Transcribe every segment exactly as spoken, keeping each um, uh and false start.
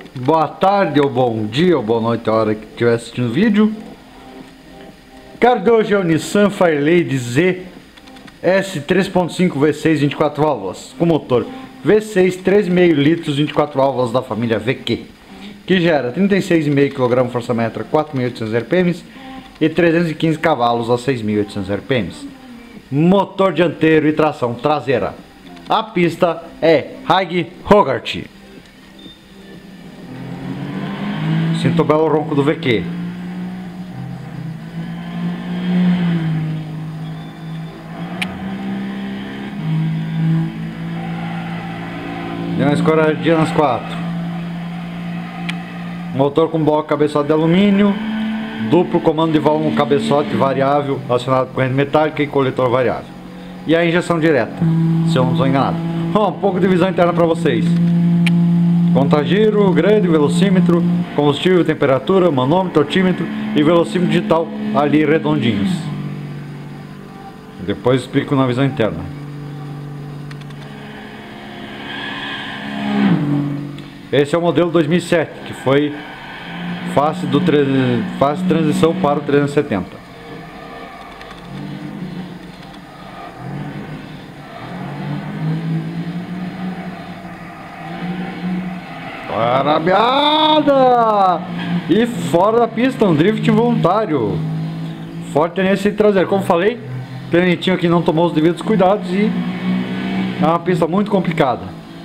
boa tarde, ou bom dia, ou boa noite, a hora que estiver assistindo o vídeo. Carro de hoje é o Nissan Fairlady Z S três ponto cinco V seis vinte e quatro válvulas, com motor V seis três vírgula cinco litros vinte e quatro válvulas da família V Q, que gera trinta e seis vírgula cinco quilogramos força-metro a quatro mil e oitocentos R P M e trezentos e quinze cavalos a seis mil e oitocentos R P M. Motor dianteiro e tração traseira. A pista é Haig-Hogart. Sinto o belo ronco do V Q. Deu uma escoradinha nas quatro. Motor com bloco cabeçote de alumínio, duplo comando de válvula cabeçote variável, acionado por corrente metálica e coletor variável. E a injeção direta, se eu não estou enganado. Bom, um pouco de visão interna para vocês. Contagiro, grande, velocímetro, combustível, temperatura, manômetro, altímetro e velocímetro digital ali redondinhos. Depois explico na visão interna. Esse é o modelo dois mil e sete, que foi fase, do tre... fase de transição para o trezentos e setenta. Arabiada! E fora da pista, um drift involuntário. Forte tendência traseira. Como falei, o planetinho aqui não tomou os devidos cuidados e é uma pista muito complicada.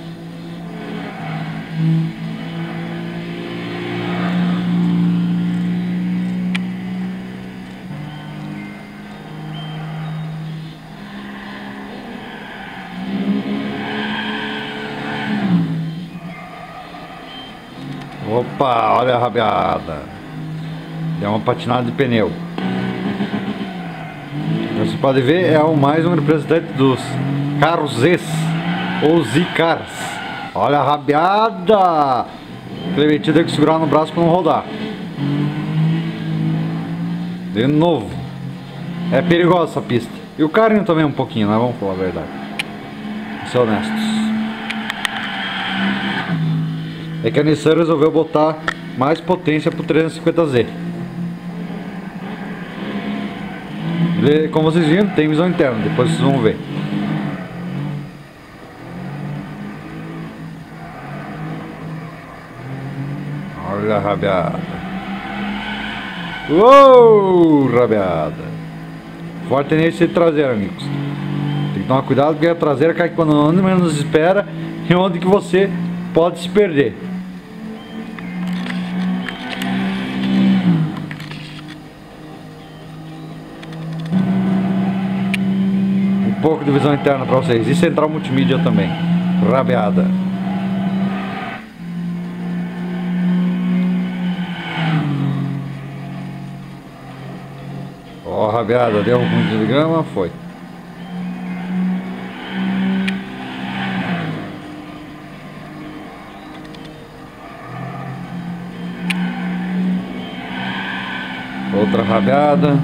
Opa, olha a rabiada. Deu uma patinada de pneu. Você pode ver, é o mais um representante dos carros Z ou Z-Cars. Olha a rabiada. Clementinho tem que segurar no braço para não rodar. De novo. É perigosa essa pista. E o carinho também um pouquinho, né? Vamos falar a verdade. Vamos ser honestos. É que a Nissan resolveu botar mais potência para o trezentos e cinquenta Z. Ele, como vocês viram, tem visão interna, depois vocês vão ver. Olha a rabiada. Uou, rabiada. Forte tendência traseira, amigos. Tem que tomar cuidado porque a traseira cai quando onde menos espera e onde que você pode se perder. Um pouco de visão interna para vocês. E central multimídia também. Rabiada. Ó, oh, rabiada, deu um ponto de grama, foi. Outra rabiada.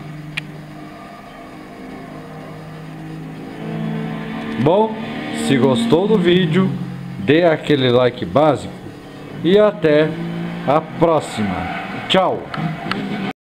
Bom, se gostou do vídeo, dê aquele like básico e até a próxima. Tchau!